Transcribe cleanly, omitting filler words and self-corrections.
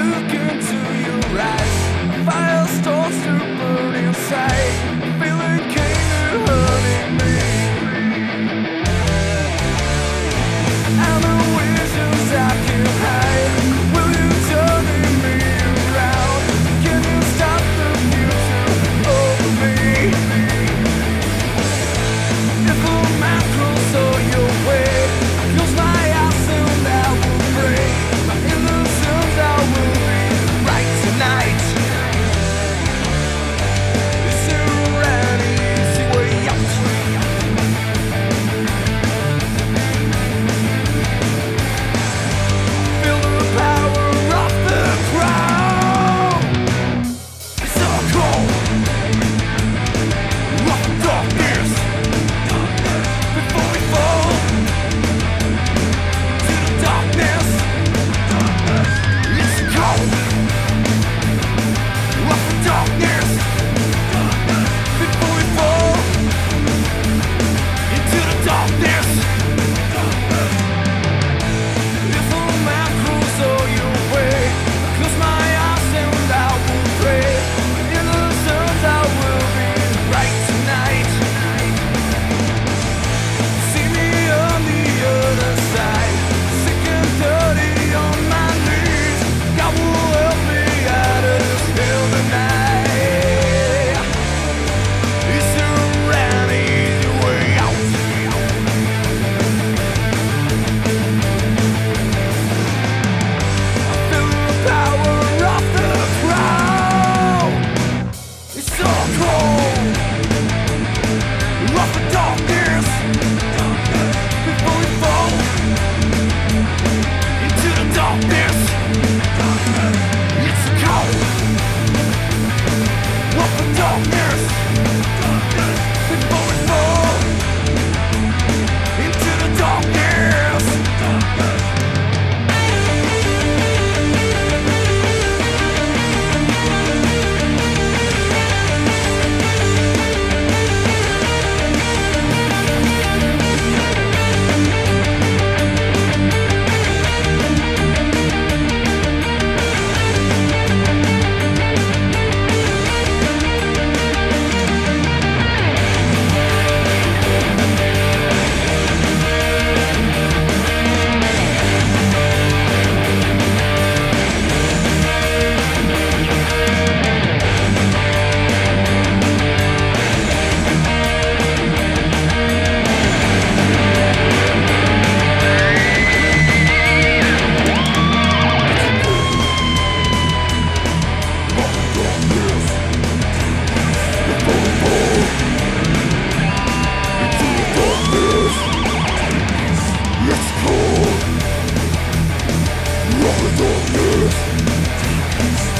look into your eyes, fire starts to burn inside. Feeling kinda hurting me, and the visions I can hide. Will you turn me around? Can you stop the future of me? If a man crawls on your way, close my eyes and I will pray. My innocence I will be right tonight. Is there an easy way out? Feel the power of the crowd. It's so cold. Rock the darkness before we fall to the darkness. It's cold. Rock the darkness before we fall into the darkness. If a man crawls on your way, close my eyes and I will pray. Innocent I will be right tonight. See me on the other side, sick and dirty on my knees. God will help me out of this hell tonight. Is there an easy way out? Feel the power of the crowd. It's so cold. Rock the darkness before we fall into the darkness. It's cold. Rock the darkness before we fall into the darkness. Rock the darkness